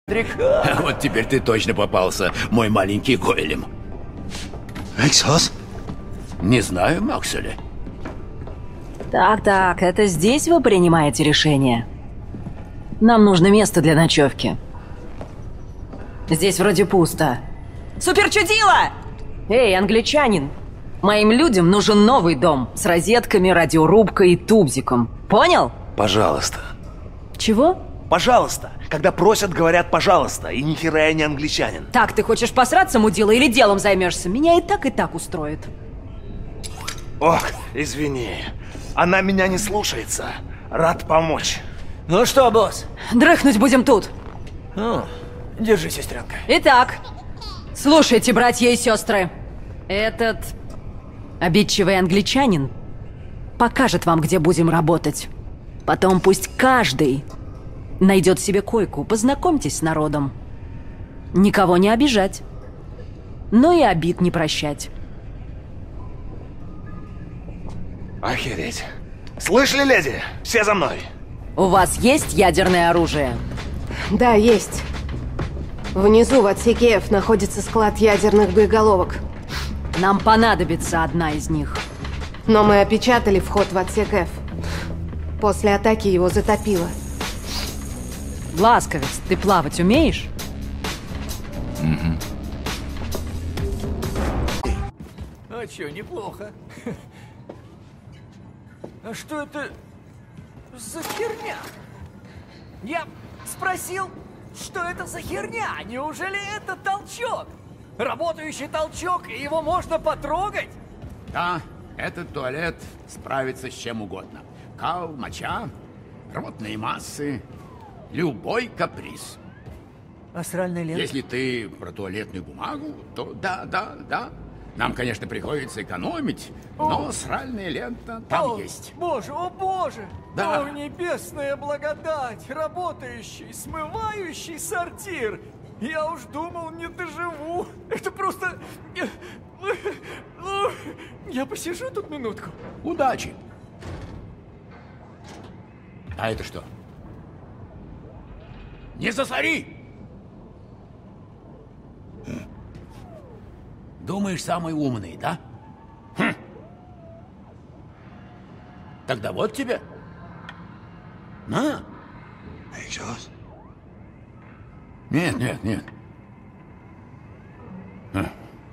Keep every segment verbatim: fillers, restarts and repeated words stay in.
Вот теперь ты точно попался, мой маленький Гойлем. Эксос? Не знаю, Макселе. Так-так, это здесь вы принимаете решение? Нам нужно место для ночевки. Здесь вроде пусто. Суперчудило! Эй, англичанин! Моим людям нужен новый дом с розетками, радиорубкой и тубзиком. Понял? Пожалуйста. Чего? Пожалуйста. Когда просят, говорят «пожалуйста». И ни хера я не англичанин. Так, ты хочешь посраться, мудила, или делом займешься? Меня и так, и так устроит. Ох, извини. Она меня не слушается. Рад помочь. Ну что, босс? Дрыхнуть будем тут. О, держи, сестренка. Итак, слушайте, братья и сестры. Этот обидчивый англичанин покажет вам, где будем работать. Потом пусть каждый найдет себе койку. Познакомьтесь с народом. Никого не обижать, но и обид не прощать. Охереть. Слышали, леди? Все за мной. У вас есть ядерное оружие? Да, есть. Внизу, в отсеке F, находится склад ядерных боеголовок. Нам понадобится одна из них. Но мы опечатали вход в отсек F. После атаки его затопило. Ласковец, ты плавать умеешь? Угу. А чё, неплохо. А что это за херня? Я спросил, что это за херня? Неужели это толчок? Работающий толчок, и его можно потрогать? Да, этот туалет справится с чем угодно. Кал, моча, рвотные массы, любой каприз. А сральная лента? Если ты про туалетную бумагу, то да, да, да. Нам, конечно, приходится экономить, но сральная лента там О, есть. Боже, о боже! Да. О, небесная благодать! Работающий, смывающий сортир! Я уж думал, не доживу. Это просто... Я посижу тут минутку. Удачи! А это что? Не засори! Думаешь, самый умный, да? Хм. Тогда вот тебе. На. Эксос? Нет, нет, нет. Хм.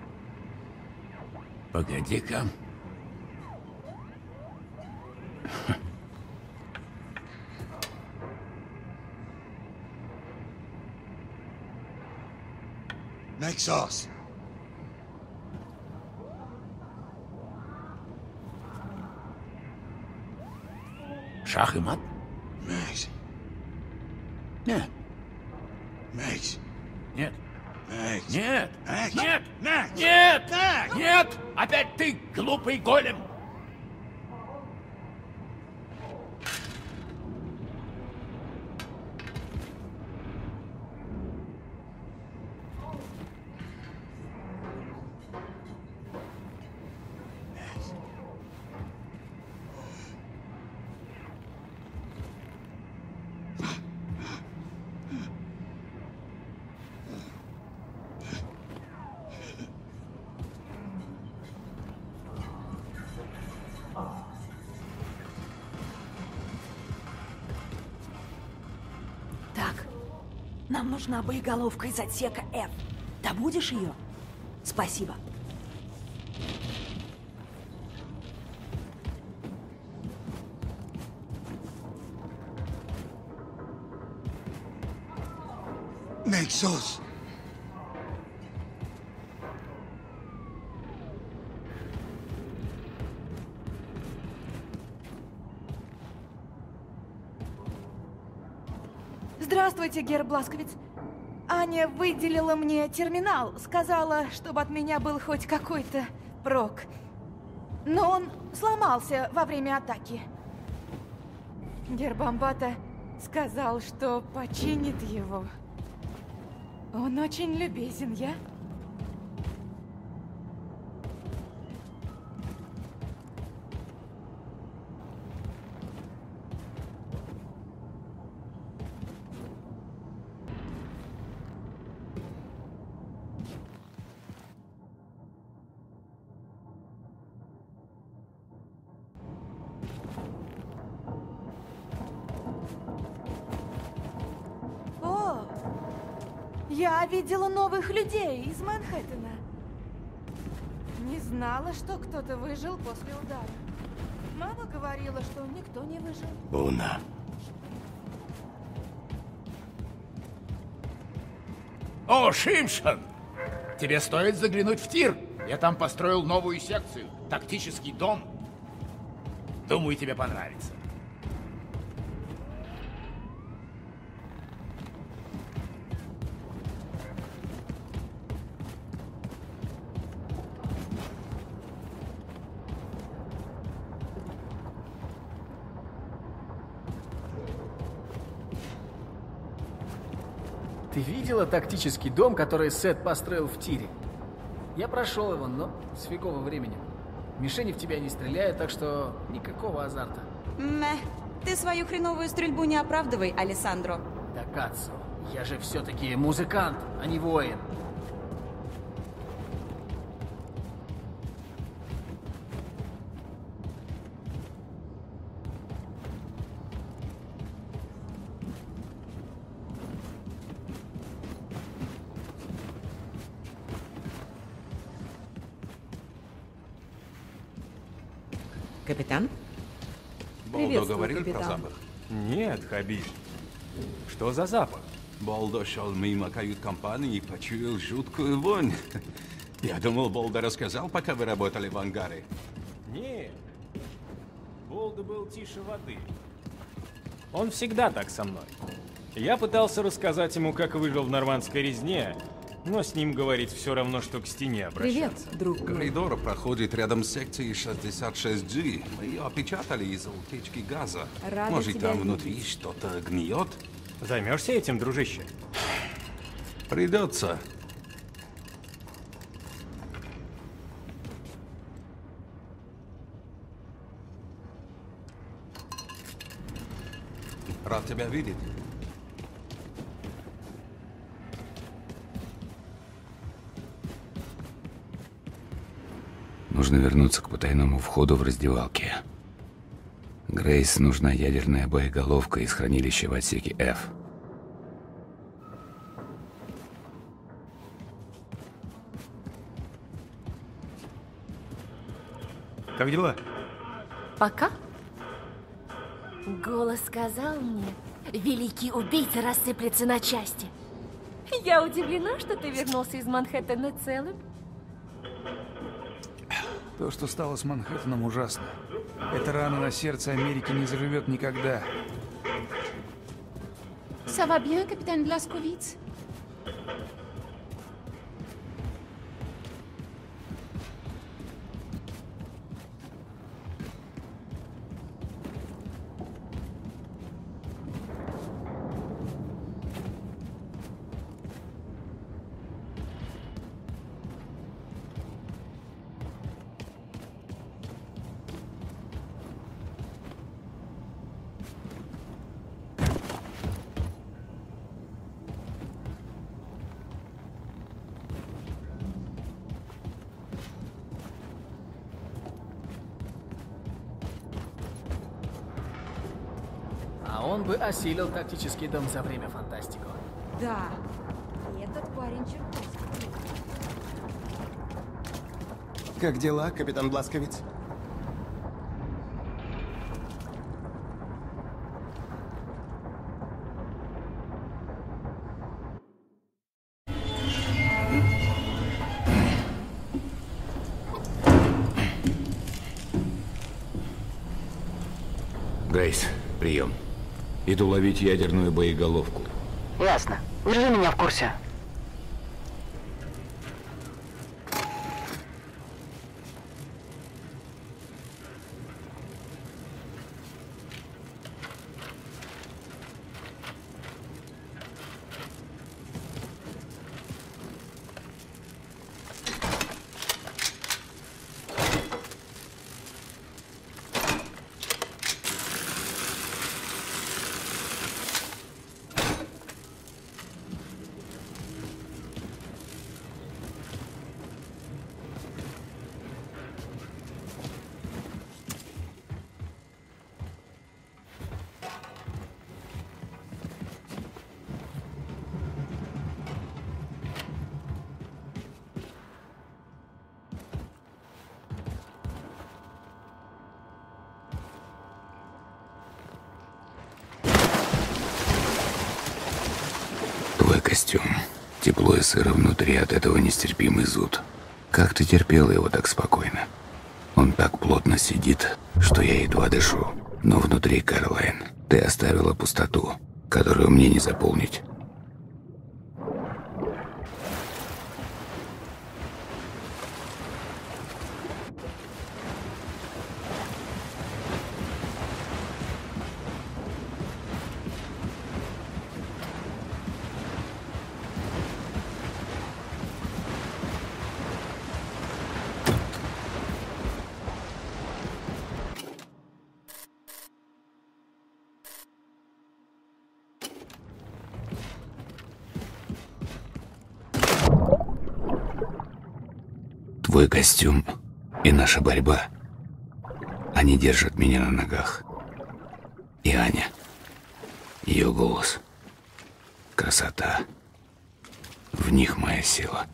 Погоди-ка. Эксос? Шах и мат? Мэкс. Нет. Мэкс. Нет. Мэкс. Нет. Мэкс. Нет. Мэкс. Нет. Мэкс. Нет. Опять ты, глупый голем. Так, нам нужна боеголовка из отсека F. Добудешь ее? Спасибо. Эксос. Здравствуйте, гер Бласковец. Аня выделила мне терминал. Сказала, чтобы от меня был хоть какой-то прок. Но он сломался во время атаки. Гер Бомбата сказал, что починит его. Он очень любезен, я? Я видела новых людей из Манхэттена. Не знала, что кто-то выжил после удара. Мама говорила, что никто не выжил. Уна. О, Шимшон! Тебе стоит заглянуть в тир. Я там построил новую секцию. Тактический дом. Думаю, тебе понравится. Ты видела тактический дом, который Сет построил в тире? Я прошел его, но с фиговым временем. Мишени в тебя не стреляют, так что никакого азарта. Мэ, ты свою хреновую стрельбу не оправдывай, Алессандро. Да, Кацу, я же все-таки музыкант, а не воин. Капитан? Болдо говорил про капитан. запах? Нет, Хабиб. Что за запах? Болдо шел мимо кают-компании и почуял жуткую вонь. Я думал, Болдо рассказал, пока вы работали в ангаре. Нет. Болдо был тише воды. Он всегда так со мной. Я пытался рассказать ему, как выжил в нормандской резне, но с ним говорить все равно, что к стене обращаться. Привет, друг мой. Коридор проходит рядом с секцией шестьдесят шесть джи. Мы ее опечатали из-за утечки газа. Рада Может, тебя там видеть. внутри что-то гниет? Займешься этим, дружище? Придется. Рад тебя видеть. Нужно вернуться к потайному входу в раздевалке. Грейс нужна ядерная боеголовка из хранилища в отсеке F. Как дела? Пока? Голос сказал мне, великий убийца рассыплется на части. Я удивлена, что ты вернулся из Манхэттена целым. То, что стало с Манхэттеном, ужасно. Эта рана на сердце Америки не заживет никогда. Ça va bien, капитан Бласковиц? А он бы осилил тактический дом за время фантастику. Да. Этот парень чертовски. Как дела, капитан Бласковиц? Грейс, прием. Иду ловить ядерную боеголовку. Ясно. Держи меня в курсе. костюм. Тепло и сыро внутри, от этого нестерпимый зуд. Как ты терпела его так спокойно? Он так плотно сидит, что я едва дышу. Но внутри, Кэролайн, ты оставила пустоту, которую мне не заполнить. Твой костюм и наша борьба, они держат меня на ногах. И Аня, ее голос, красота, в них моя сила.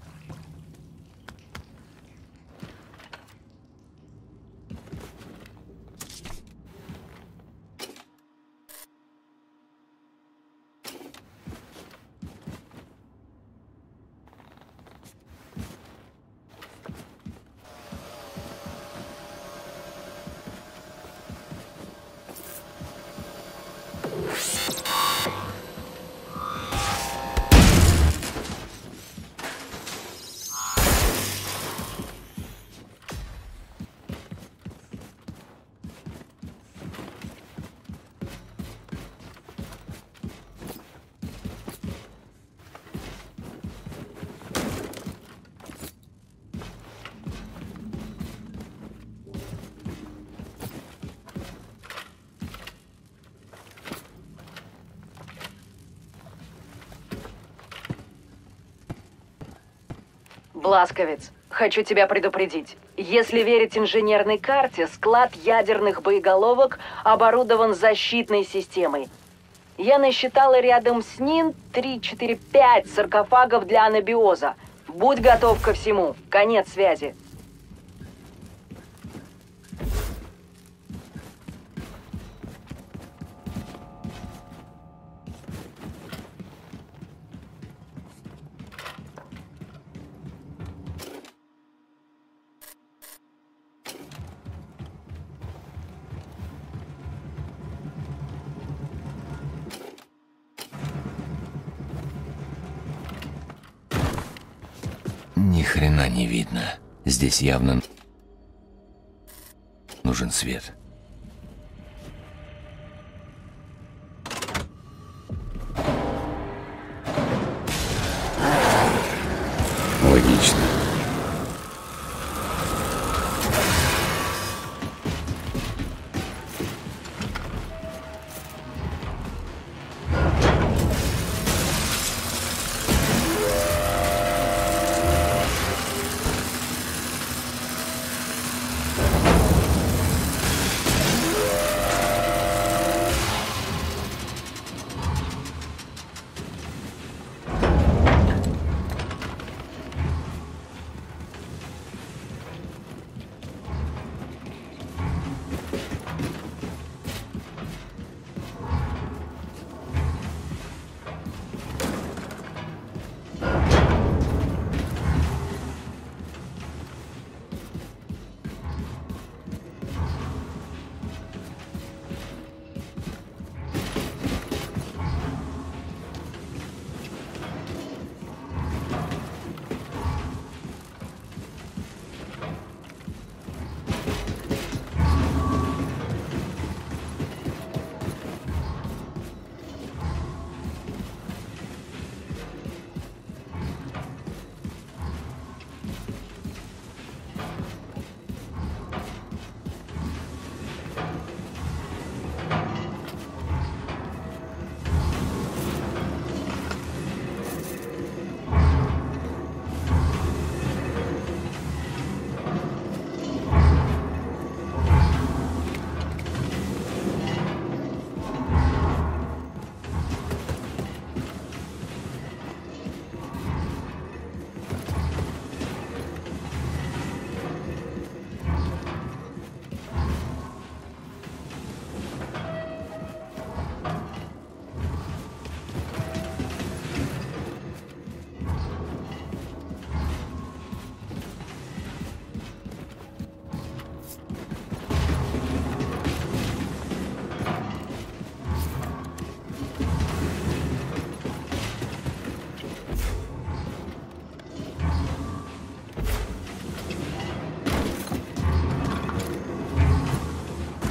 Бласковец, хочу тебя предупредить. Если верить инженерной карте, склад ядерных боеголовок оборудован защитной системой. Я насчитала рядом с ним три, четыре, пять саркофагов для анабиоза. Будь готов ко всему. Конец связи. Ни хрена не видно. Здесь явно нужен свет. Логично.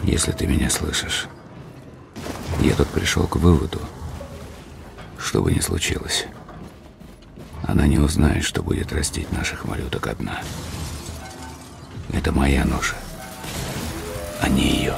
Если ты меня слышишь, я тут пришел к выводу, что бы ни случилось, она не узнает, что будет растить наших малюток одна. Это моя ноша, а не ее.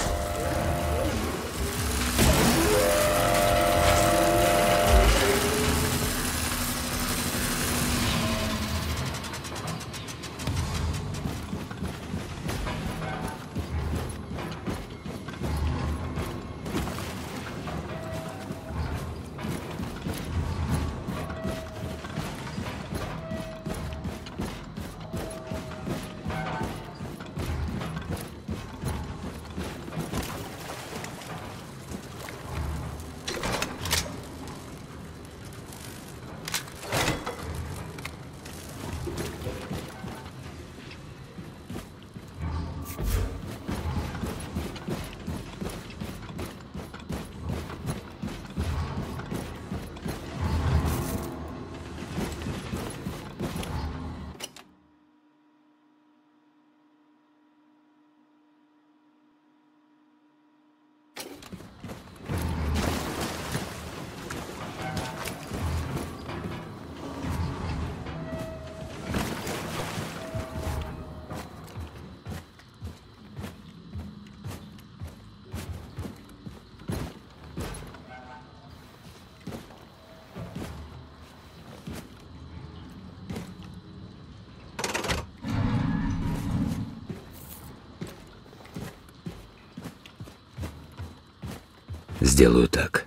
Сделаю так.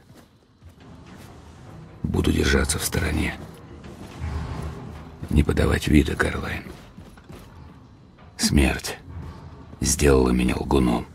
Буду держаться в стороне. Не подавать вида, Кэролайн. Смерть сделала меня лгуном.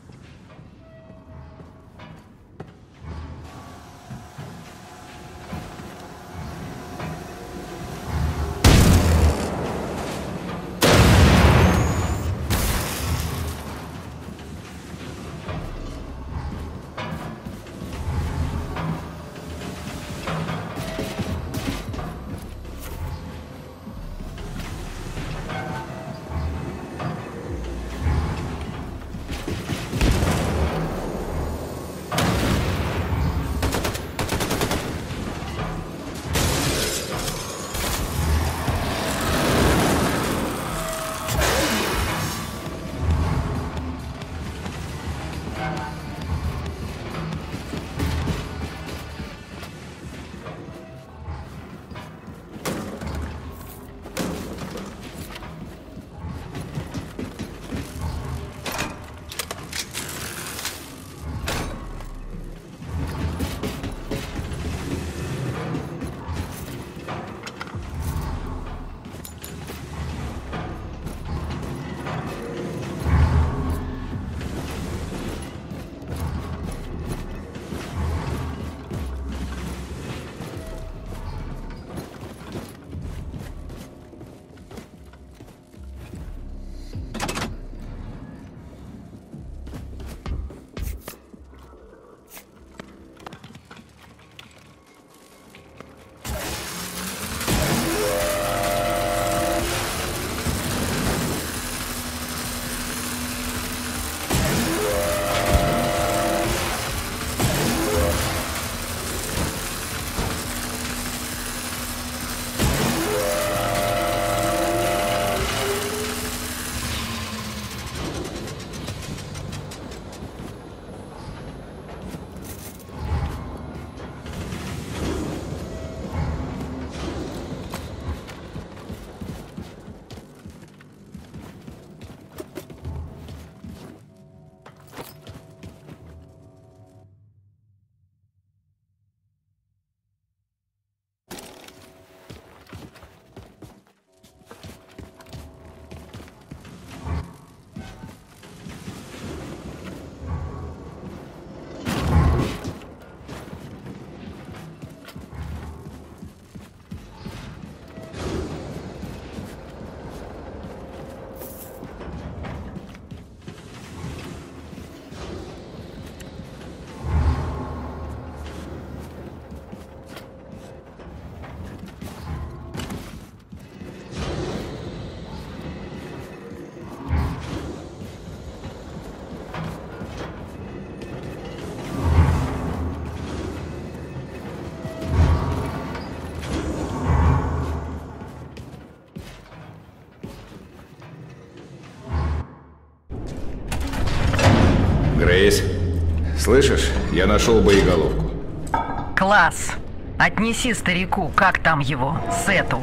Грейс, слышишь? Я нашел боеголовку. Класс. Отнеси старику, как там его, Сету.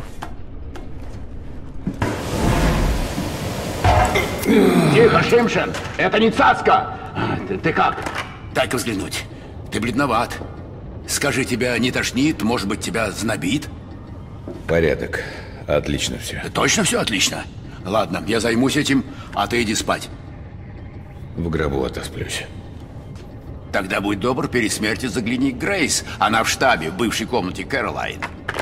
Тихо, Шимшен! Это не цацка! Ты, ты как? Дай-ка взглянуть. Ты бледноват. Скажи, тебя не тошнит? Может быть, тебя знобит? Порядок. Отлично все. Точно все отлично? Ладно, я займусь этим, а ты иди спать. В гробу отосплюсь. Тогда будь добр, перед смертью загляни к Грейс. Она в штабе, в бывшей комнате Кэролайн.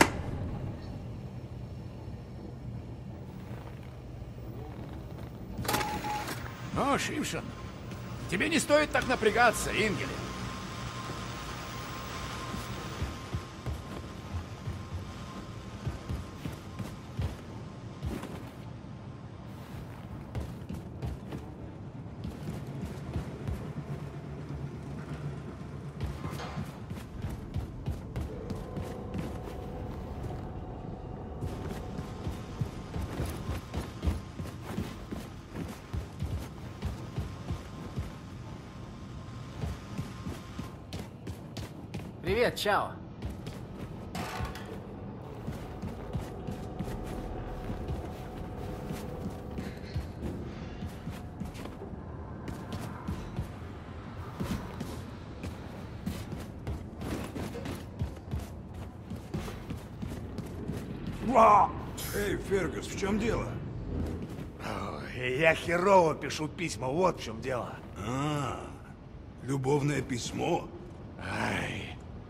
О, Шимшен, тебе не стоит так напрягаться, Ингель. Привет, чао. Эй, Фергюс, в чем дело? Я херово пишу письма, вот в чем дело. А, любовное письмо? Ай.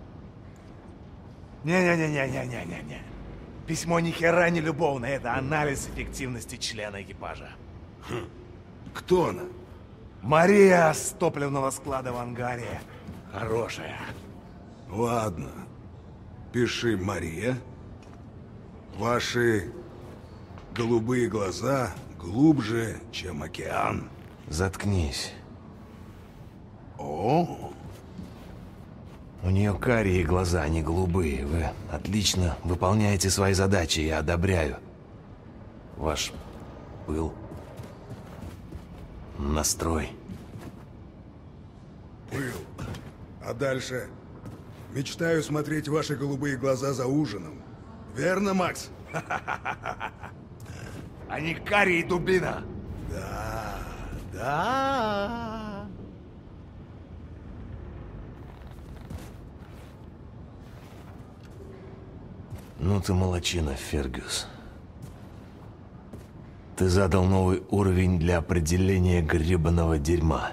Не-не-не-не-не-не-не-не. Письмо ни хера не любовное, это анализ эффективности члена экипажа. Хм. Кто она? Мария с топливного склада в ангаре. Хорошая. Ладно. Пиши, Мария. Ваши голубые глаза глубже, чем океан. Заткнись. О. У нее карие глаза, а не голубые. Вы отлично выполняете свои задачи, я одобряю. Ваш пыл, настрой. Пыл. А дальше? Мечтаю смотреть ваши голубые глаза за ужином. Верно, Макс? Они карие, дубина. Да, да. Ну ты молодчина, Фергюс. Ты задал новый уровень для определения гребаного дерьма.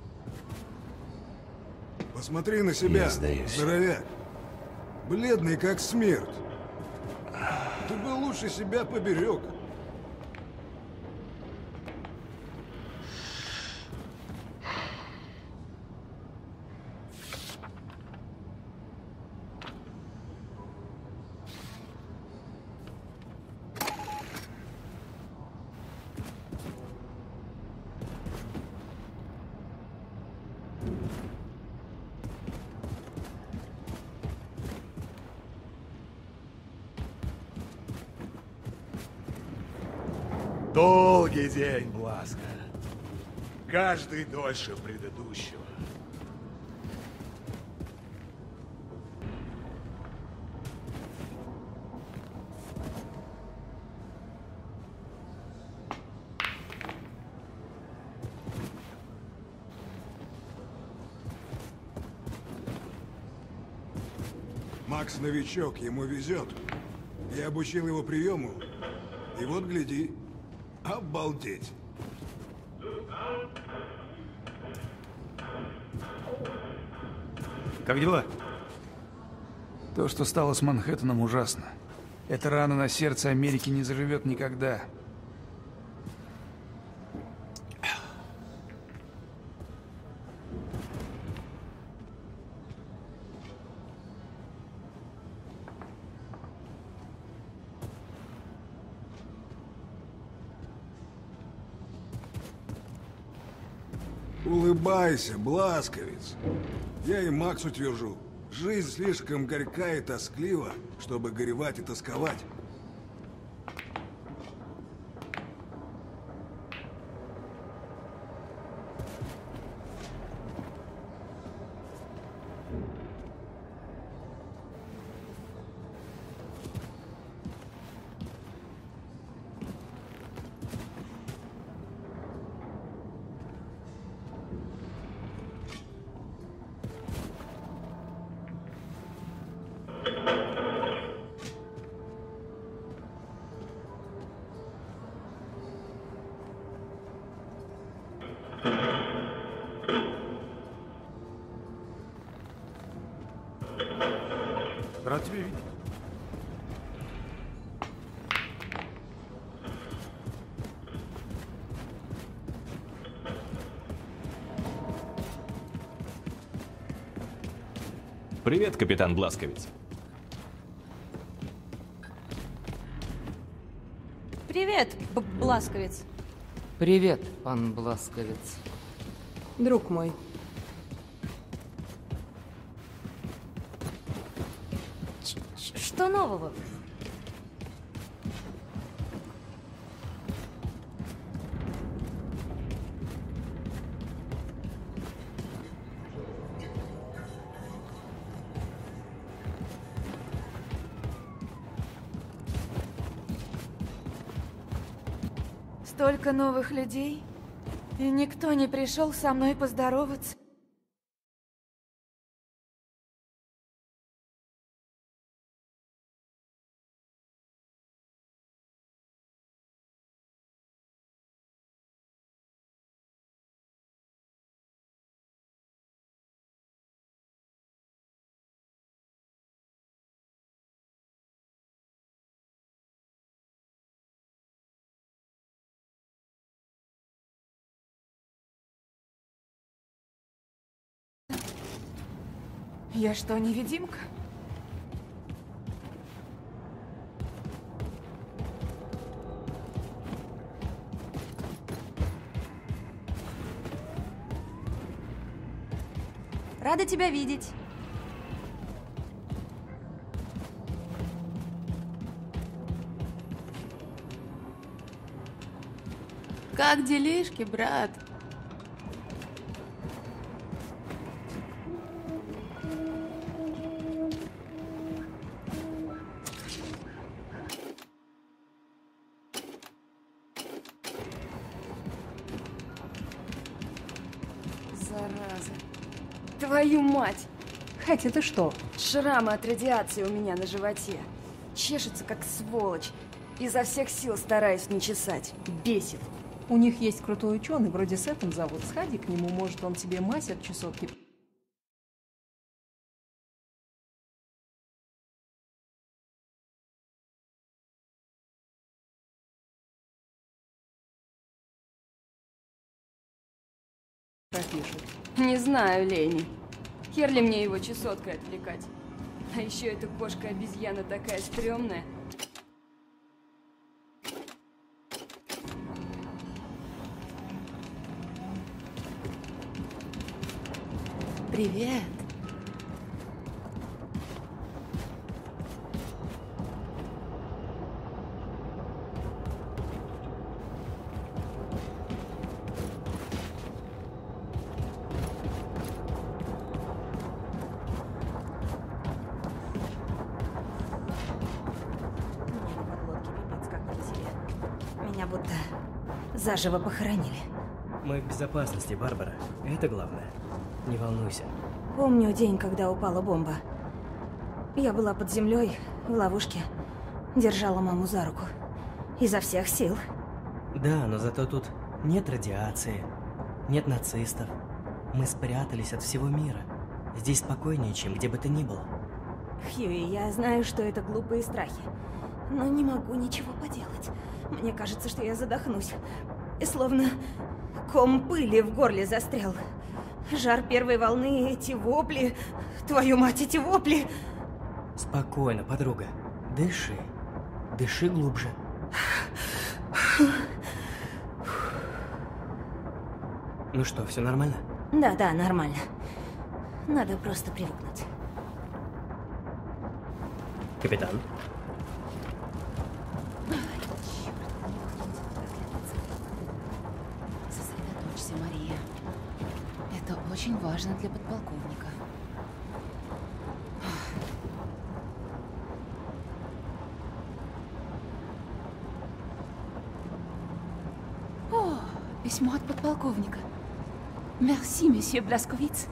Посмотри на себя, Я сдаюсь. здоровяк. Бледный, как смерть. Ты бы лучше себя поберег. Долгий день, Бласка. Каждый дольше предыдущего. Макс новичок, ему везет. Я обучил его приему. И вот, гляди, обалдеть. Как дела? То, что стало с Манхэттеном, ужасно. Эта рана на сердце Америки не заживет никогда. Улыбайся, Бласковец. Я и Максу твержу. Жизнь слишком горька и тосклива, чтобы горевать и тосковать. Рад тебя видеть. Привет, капитан Бласковиц. Привет, Б Бласковиц. Привет, пан Бласковиц. Друг мой. Что нового? Столько новых людей, и никто не пришел со мной поздороваться. Я что, невидимка? Рада тебя видеть. Как делишки, брат? Зараза. Твою мать! Хэти, ты что? Шрамы от радиации у меня на животе. Чешется, как сволочь. Изо всех сил стараюсь не чесать. Бесит. У них есть крутой ученый, вроде Сетом зовут. Сходи к нему, может, он тебе мазь от чесотки. Пропишет. Не знаю, Лени. Хер ли мне его чесоткой отвлекать? А еще эта кошка-обезьяна такая стрёмная. Привет. Меня будто заживо похоронили. Мы в безопасности, Барбара. Это главное. Не волнуйся. Помню день, когда упала бомба. Я была под землей, в ловушке. Держала маму за руку. Изо всех сил. Да, но зато тут нет радиации, нет нацистов. Мы спрятались от всего мира. Здесь спокойнее, чем где бы то ни было. Хьюи, я знаю, что это глупые страхи. Но не могу ничего поделать. Мне кажется, что я задохнусь. И словно ком пыли в горле застрял. Жар первой волны, эти вопли. Твою мать, эти вопли! Спокойно, подруга. Дыши. Дыши глубже. Ну что, все нормально? Да-да, нормально. Надо просто привыкнуть. Капитан? Сосредоточься, Мария. Это очень важно для подполковника. О, письмо от подполковника. Merci, месье Бласковиц.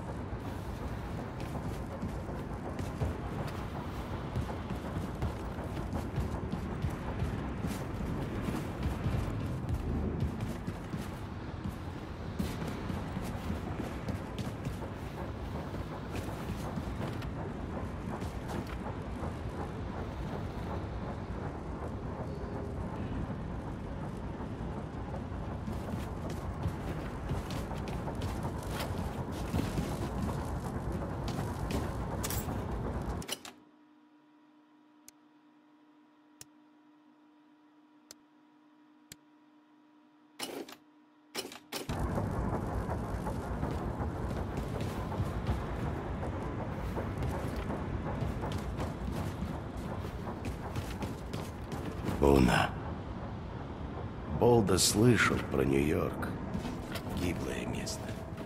Уна. Болда слышал про Нью-Йорк. Гиблое место.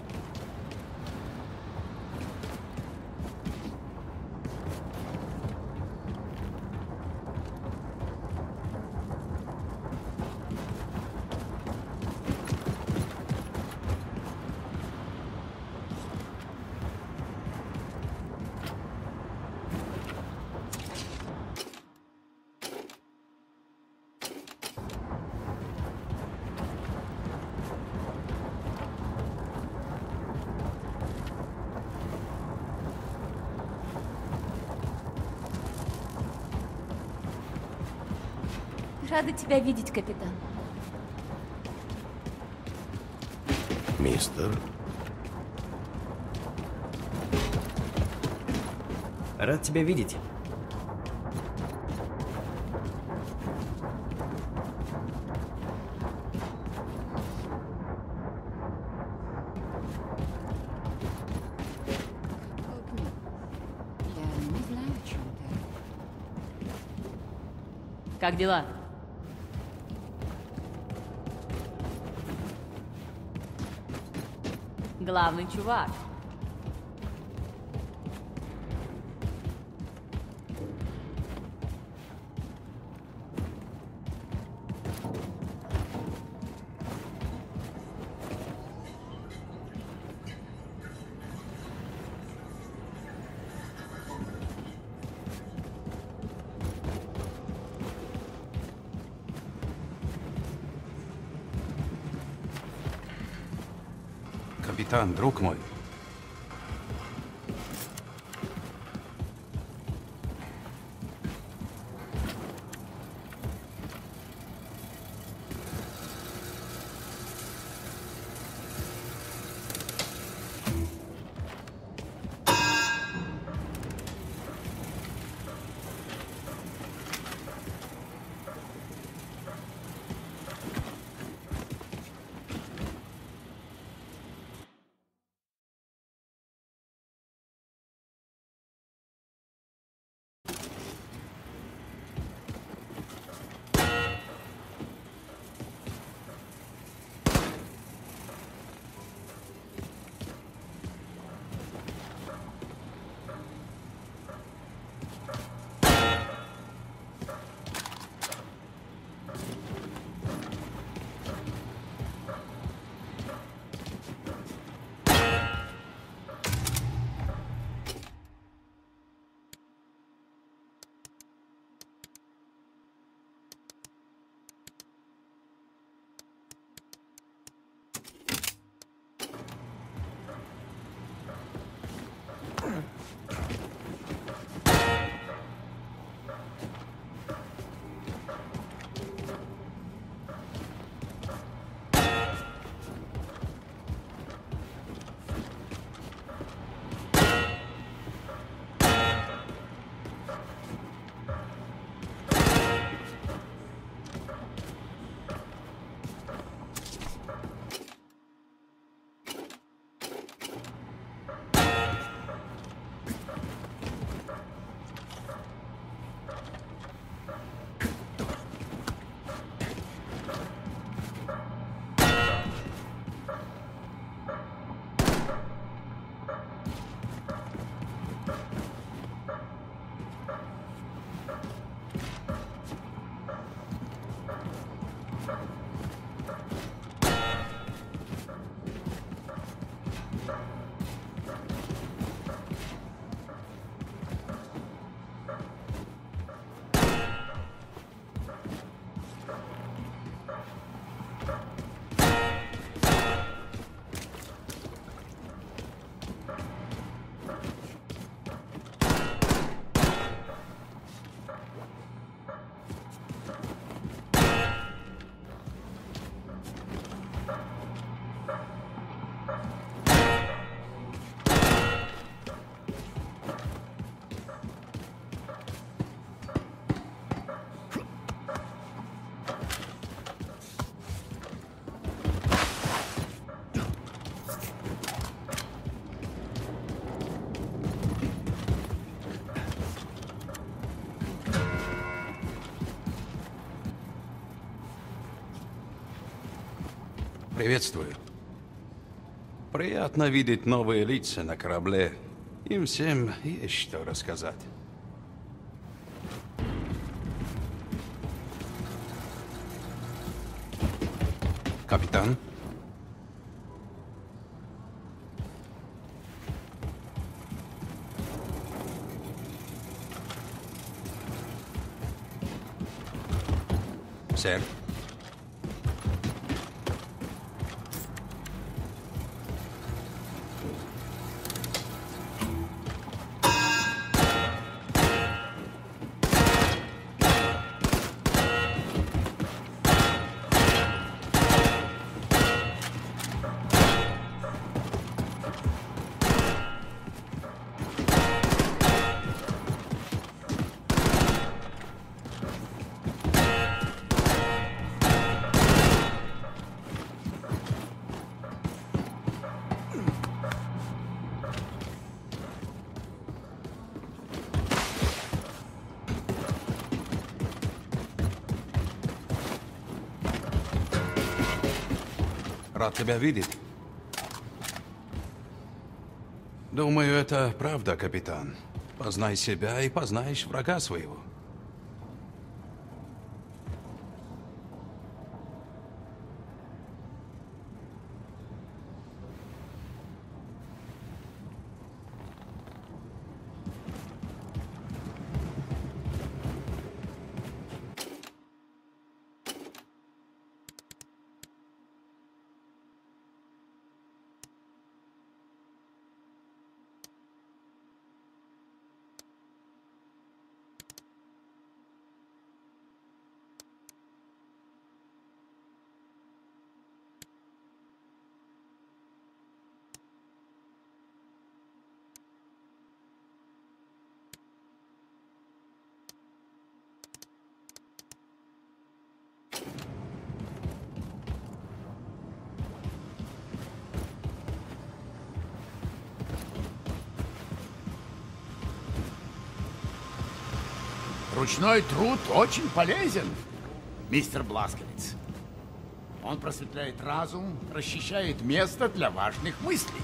Рада тебя видеть, капитан. Мистер. Рад тебя видеть. Я не знаю, о чем ты. Как дела? Главный чувак. Капитан, друг мой, Приветствую. Приятно видеть новые лица на корабле. Им всем есть что рассказать. Капитан? Сэр? Рад тебя видеть. Думаю, это правда, капитан. Познай себя и познаешь врага своего. Ручной труд очень полезен, мистер Бласковиц. Он просветляет разум, расчищает место для важных мыслей.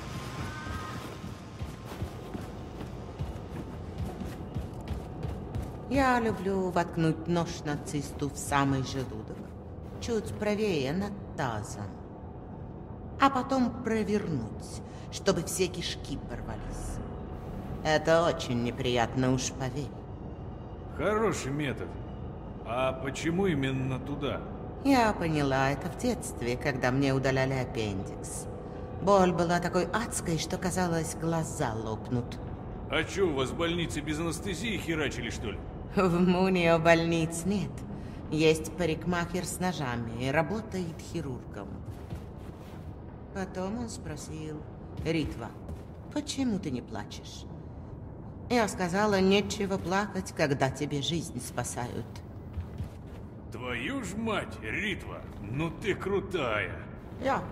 Я люблю воткнуть нож нацисту в самый желудок, чуть правее над тазом, а потом провернуть, чтобы все кишки порвались. Это очень неприятно, уж поверь. Хороший метод. А почему именно туда? Я поняла это в детстве, когда мне удаляли аппендикс. Боль была такой адской, что казалось, глаза лопнут. А чё, у вас в больнице без анестезии херачили, что ли? В Мунио больниц нет. Есть парикмахер с ножами и работает хирургом. Потом он спросил: «Ритва, почему ты не плачешь?» Я сказала: нечего плакать, когда тебе жизнь спасают. Твою ж мать, Ритва, ну ты крутая. Я.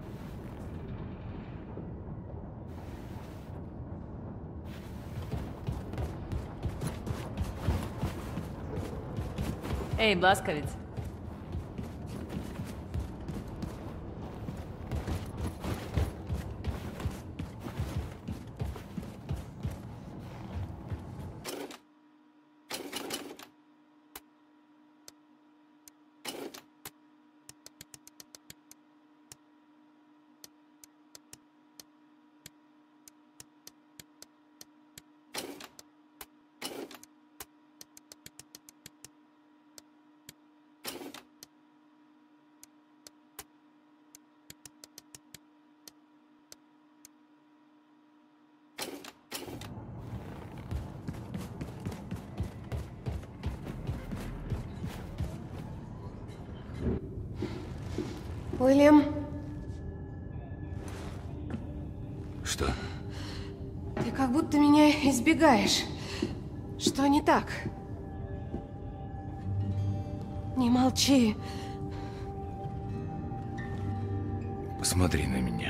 Эй, Бласковиц. Уильям? Что? Ты как будто меня избегаешь. Что не так? Не молчи. Посмотри на меня.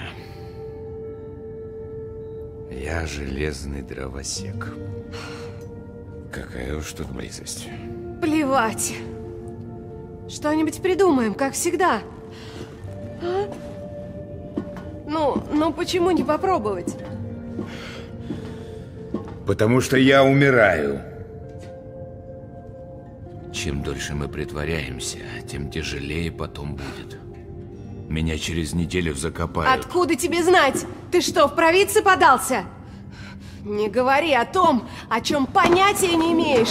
Я железный дровосек. Какая уж тут близость. Плевать. Что-нибудь придумаем, как всегда. А? Ну, ну почему не попробовать? Потому что я умираю. Чем дольше мы притворяемся, тем тяжелее потом будет. Меня через неделю закопают. Откуда тебе знать? Ты что, в провидцы подался? Не говори о том, о чем понятия не имеешь.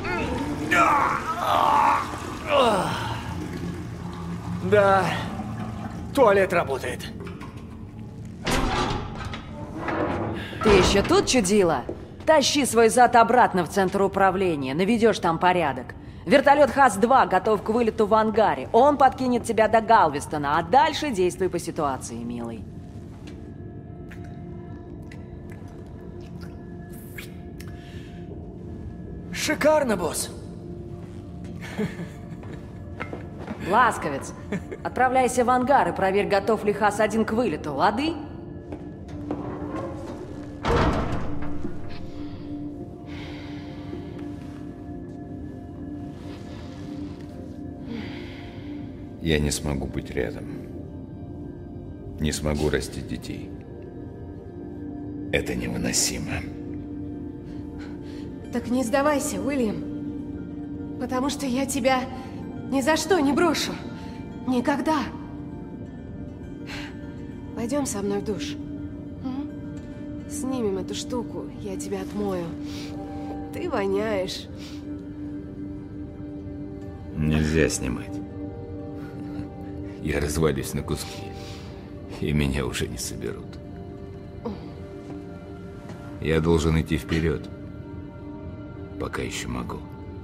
Да, туалет работает. Ты еще тут, чудила? Тащи свой зад обратно в центр управления, наведешь там порядок. Вертолет Хас два готов к вылету в ангаре. Он подкинет тебя до Галвестона, а дальше действуй по ситуации, милый. Шикарно, босс. Ласковец, отправляйся в ангар и проверь, готов ли Хас один к вылету, лады? Я не смогу быть рядом. Не смогу растить детей. Это невыносимо. Так не сдавайся, Уильям. Потому что я тебя ни за что не брошу. Никогда. Пойдем со мной в душ. М? Снимем эту штуку, я тебя отмою. Ты воняешь. Нельзя снимать. Я развалюсь на куски, и меня уже не соберут. Я должен идти вперед, пока еще могу.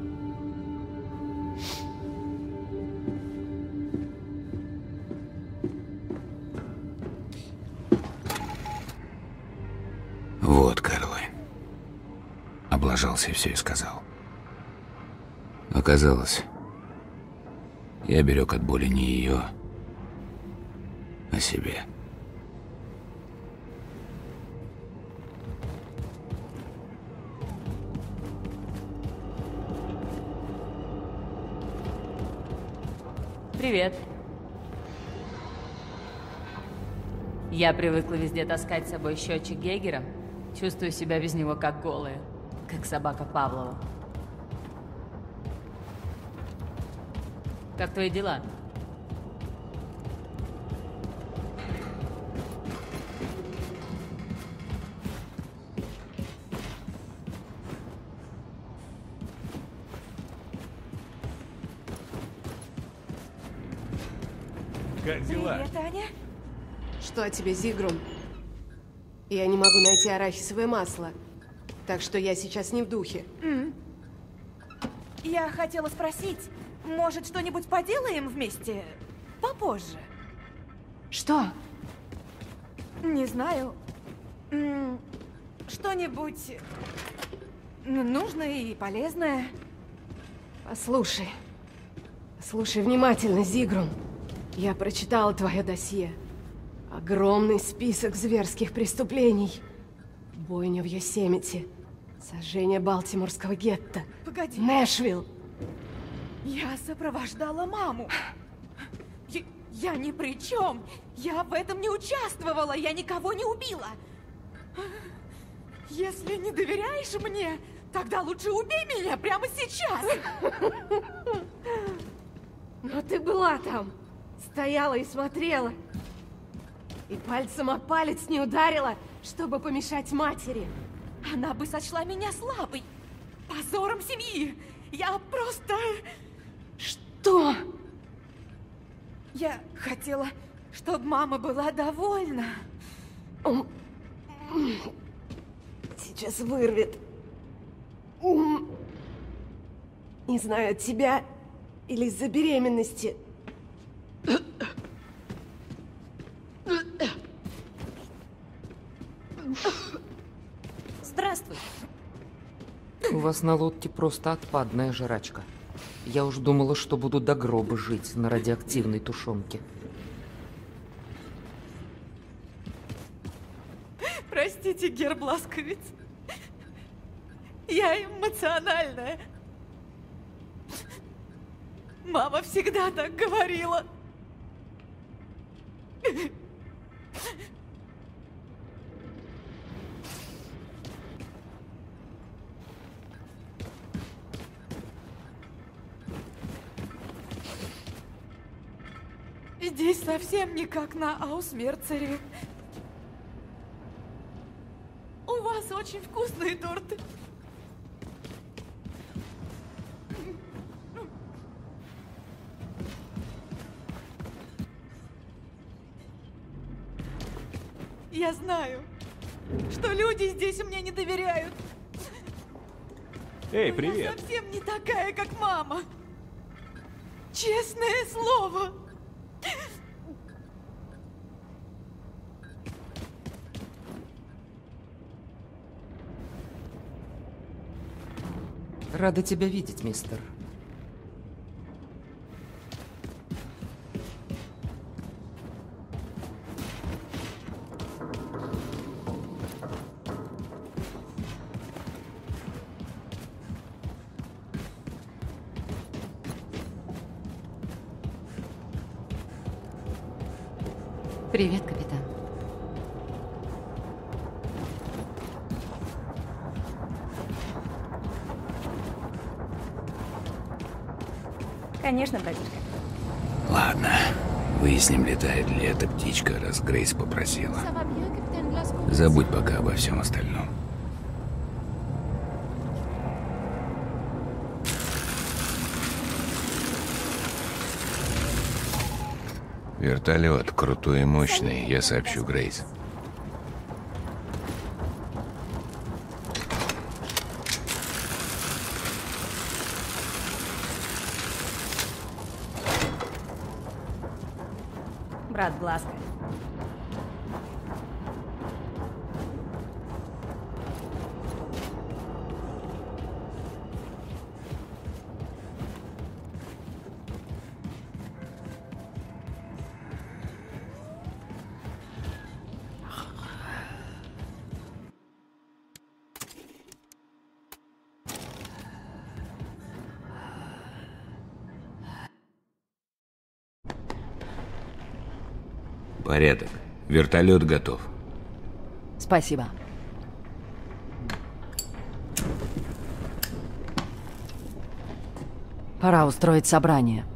Вот, Кэролайн. Облажался и все и сказал. Оказалось, я берег от боли не ее, а себе. Привет. Я привыкла везде таскать с собой счетчик Гейгера. Чувствую себя без него как голая, как собака Павлова. Как твои дела? Как дела? Привет, Аня. Что тебе, Зигрум? Я не могу найти арахисовое масло. Так что я сейчас не в духе. М. Я хотела спросить, может, что-нибудь поделаем вместе попозже? Что? Не знаю. М, Что-нибудь н- нужное и полезное. Послушай. Слушай внимательно, Зигрум. Я прочитала твое досье. Огромный список зверских преступлений. Бойня в Йосемите. Сожжение Балтиморского гетто. Погоди. Нэшвилл. Я сопровождала маму. Я, я ни при чем. Я в этом не участвовала. Я никого не убила. Если не доверяешь мне, тогда лучше убей меня прямо сейчас. Но ты была там. Стояла и смотрела. И пальцем о палец не ударила, чтобы помешать матери. Она бы сочла меня слабой. Позором семьи. Я просто... Что? Я хотела, чтобы мама была довольна. Сейчас вырвет. Не знаю, от тебя или из-за беременности. Здравствуй. У вас на лодке просто отпадная жрачка. Я уж думала, что буду до гроба жить на радиоактивной тушенке. Простите, гербласковец. Я эмоциональная. Мама всегда так говорила. Здесь совсем не как на Аусмерцере. У вас очень вкусные торты. Я знаю, что люди здесь мне не доверяют. Эй, Но привет. я совсем не такая, как мама. Честное слово. Рада тебя видеть, мистер. Привет, капитан. Конечно, братишка. Ладно, выясним, летает ли эта птичка, раз Грейс попросила. Забудь пока обо всем остальном. Вертолет крутой и мощный, я сообщу Грейс. Брат Бласка. Порядок. Вертолет готов. Спасибо. Пора устроить собрание.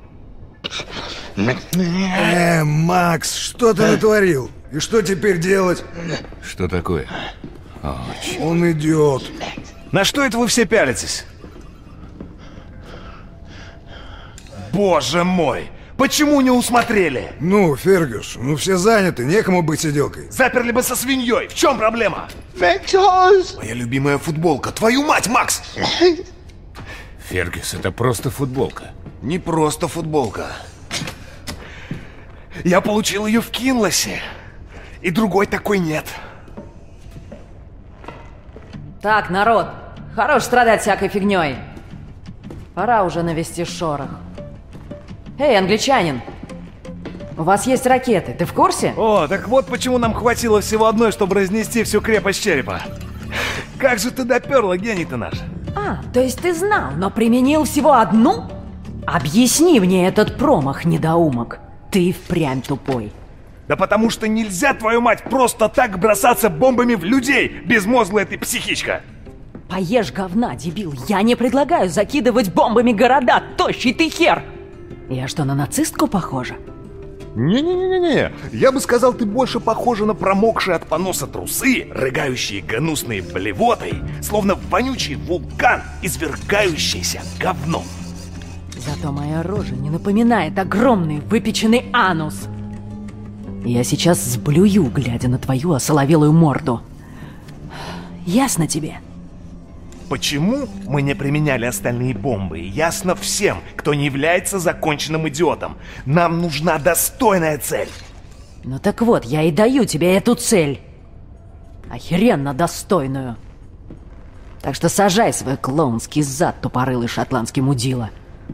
Э, Макс, что ты натворил? И что теперь делать? Что такое? О, черт. Он идет. На что это вы все пялитесь? Боже мой! Почему не усмотрели? Ну, Фергюс, ну все заняты, некому быть сиделкой. Заперли бы со свиньей. В чем проблема? Моя любимая футболка. Твою мать, Макс! Фергюс, это просто футболка. Не просто футболка. Я получил ее в Кинлосе. И другой такой нет. Так, народ, хорош страдать всякой фигней. Пора уже навести шорох. Эй, англичанин, у вас есть ракеты, ты в курсе? О, так вот почему нам хватило всего одной, чтобы разнести всю крепость черепа. Как же ты доперла, гений ты наш. А, то есть ты знал, но применил всего одну? Объясни мне этот промах, недоумок. Ты впрямь тупой. Да потому что нельзя, твою мать, просто так бросаться бомбами в людей, безмозглая ты психичка. Поешь говна, дебил. Я не предлагаю закидывать бомбами города, тощий ты хер. Я что, на нацистку похожа? Не-не-не-не, я бы сказал, ты больше похожа на промокшие от поноса трусы, рыгающие гнусной блевотой, словно вонючий вулкан, извергающийся говном. Зато моя рожа не напоминает огромный выпеченный анус. Я сейчас сблюю, глядя на твою осоловелую морду. Ясно тебе? Почему мы не применяли остальные бомбы? Ясно всем, кто не является законченным идиотом. Нам нужна достойная цель. Ну так вот, я и даю тебе эту цель. Охеренно достойную. Так что сажай свой клоунский зад, тупорылый шотландский мудила.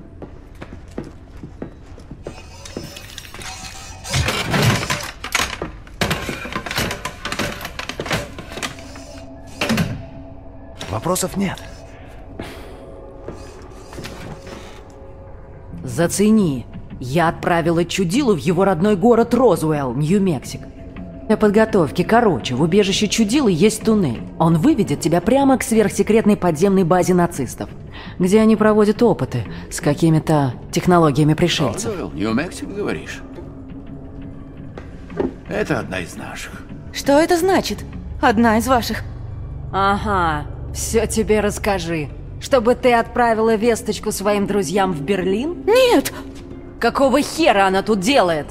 Вопросов нет. Зацени, Я отправила чудилу в его родной город Розуэлл, Нью-Мексик. Для подготовки, короче, в убежище чудилы есть туннель. Он выведет тебя прямо к сверхсекретной подземной базе нацистов, где они проводят опыты с какими-то технологиями пришельцев. Розуэлл, Нью-Мексик, говоришь? Это одна из наших. Что это значит? Одна из ваших? Ага, все тебе расскажи. Чтобы ты отправила весточку своим друзьям в Берлин? Нет! Какого хера она тут делает?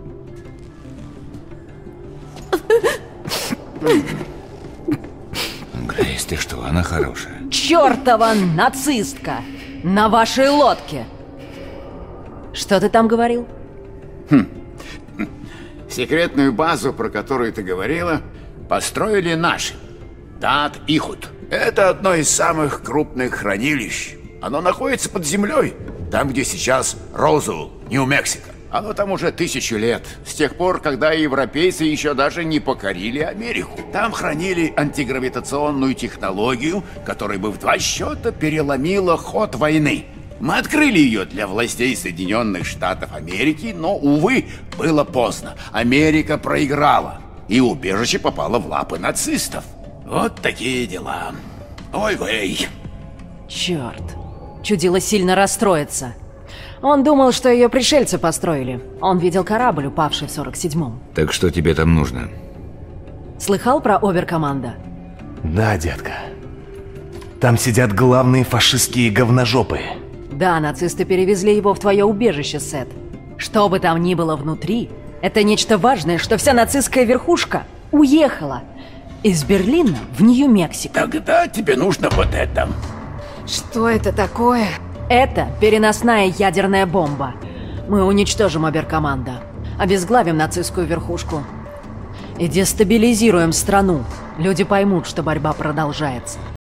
Грейс, ты что, она хорошая. Чёртова нацистка! На вашей лодке! Что ты там говорил? Хм. Секретную базу, про которую ты говорила, построили наши. Дат Ихуд. Это одно из самых крупных хранилищ. Оно находится под землей, там, где сейчас Розуэлл, Нью-Мексико. Оно там уже тысячу лет, с тех пор, когда европейцы еще даже не покорили Америку. Там хранили антигравитационную технологию, которая бы в два счета переломила ход войны. Мы открыли ее для властей Соединенных Штатов Америки, но, увы, было поздно. Америка проиграла, и убежище попало в лапы нацистов. Вот такие дела. Ой-ой. Черт. Чудило сильно расстроится. Он думал, что ее пришельцы построили. Он видел корабль, упавший в сорок седьмом. Так что тебе там нужно? Слыхал про Оберкоманда? Да, детка. Там сидят главные фашистские говножопы. Да, нацисты перевезли его в твое убежище, Сет. Что бы там ни было внутри, это нечто важное, что вся нацистская верхушка уехала из Берлина в Нью-Мексико. Тогда тебе нужно вот это. Что это такое? Это переносная ядерная бомба. Мы уничтожим Оберкоманда, обезглавим нацистскую верхушку и дестабилизируем страну. Люди поймут, что борьба продолжается.